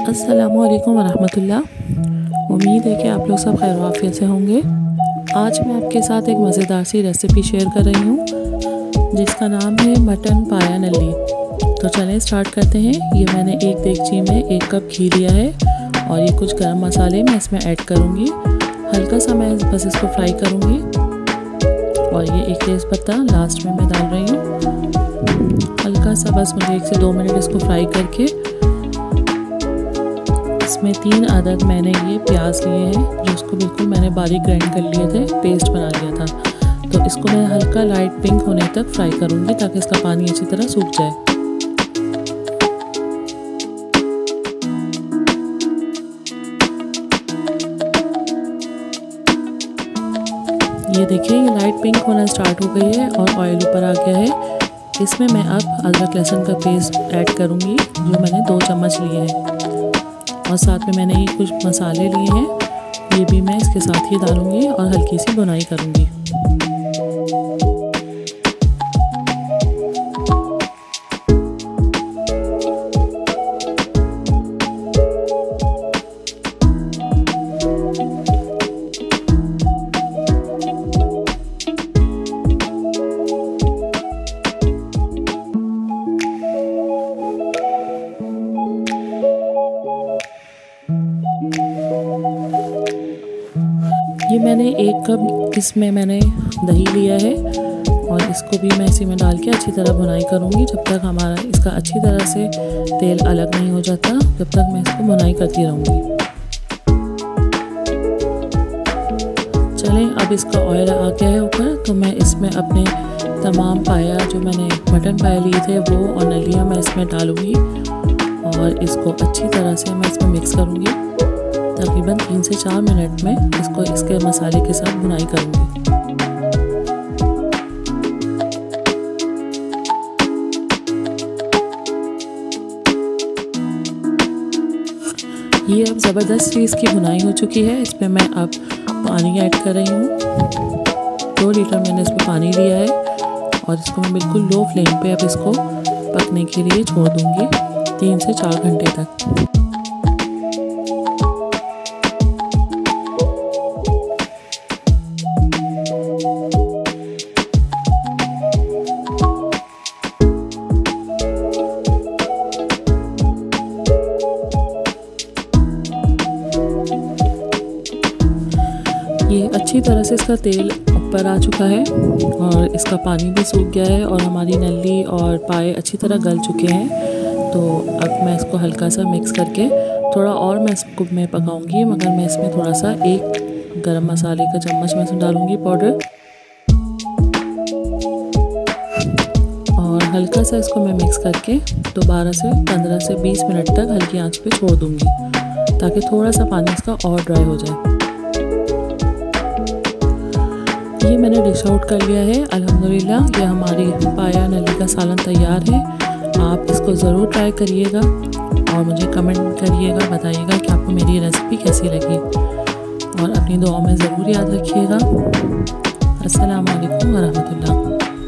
अस्सलामुअलैकुम वरहमतुल्लाह। उम्मीद है कि आप लोग सब खैर आफियत से होंगे। आज मैं आपके साथ एक मज़ेदार सी रेसिपी शेयर कर रही हूँ जिसका नाम है मटन पाया नल्ली। तो चलें स्टार्ट करते हैं। ये मैंने एक देगची में 1 कप घी लिया है और ये कुछ गरम मसाले मैं इसमें ऐड करूँगी। हल्का सा मैं बस इसको फ्राई करूँगी और ये 1 तेज़पत्ता लास्ट में मैं डाल रही हूँ। हल्का सा बस मुझे 1 से 2 मिनट इसको फ्राई करके इसमें 3 अदद मैंने ये प्याज लिए हैं जो इसको बिल्कुल मैंने बारीक ग्राइंड कर लिए थे, पेस्ट बना लिया था। तो इसको मैं हल्का लाइट पिंक होने तक फ्राई करूँगी ताकि इसका पानी अच्छी तरह सूख जाए। ये देखिए ये लाइट पिंक होना स्टार्ट हो गई है और ऑयल ऊपर आ गया है। इसमें मैं अब अदरक लहसुन का पेस्ट ऐड करूँगी जो मैंने 2 चम्मच लिए हैं और साथ में मैंने ये कुछ मसाले लिए हैं, ये भी मैं इसके साथ ही डालूँगी और हल्की सी भुनाई करूँगी। ये मैंने 1 कप इसमें मैंने दही लिया है और इसको भी मैं इसी में डाल के अच्छी तरह भुनाई करूँगी जब तक हमारा इसका अच्छी तरह से तेल अलग नहीं हो जाता, जब तक मैं इसको भुनाई करती रहूँगी। चलें अब इसका ऑयल आ गया है ऊपर, तो मैं इसमें अपने तमाम पाया जो मैंने मटन पाया लिए थे वो और नलियाँ मैं इसमें डालूँगी और इसको अच्छी तरह से मैं इसमें मिक्स करूँगी। तकरीबन 3 से 4 मिनट में इसको इसके मसाले के साथ भुनाई करूँगी। ये अब ज़बरदस्त सी इसकी भुनाई हो चुकी है। इसमें मैं अब पानी ऐड कर रही हूँ। 2 लीटर मैंने इसमें पानी लिया है और इसको मैं बिल्कुल लो फ्लेम पे अब इसको पकने के लिए छोड़ दूँगी 3 से 4 घंटे तक। ये अच्छी तरह से इसका तेल ऊपर आ चुका है और इसका पानी भी सूख गया है और हमारी नल्ली और पाए अच्छी तरह गल चुके हैं। तो अब मैं इसको हल्का सा मिक्स करके थोड़ा और मैं इसको पकाऊंगी, मगर मैं इसमें थोड़ा सा 1 गरम मसाले का चम्मच मैं इसमें डालूंगी पाउडर और हल्का सा इसको मैं मिक्स करके दोबारा से 15 से 20 मिनट तक हल्की आंच पे छोड़ दूंगी ताकि थोड़ा सा पानी इसका और ड्राई हो जाए। ये मैंने डिश आउट कर लिया है। अल्हम्दुलिल्लाह ये हमारी पाया नल्ली का सालन तैयार है। आप इसको ज़रूर ट्राई करिएगा और मुझे कमेंट करिएगा, बताइएगा कि आपको मेरी रेसिपी कैसी लगी और अपनी दुआओं में ज़रूर याद रखिएगा। अस्सलामु अलैकुम वरहमतुल्लाह।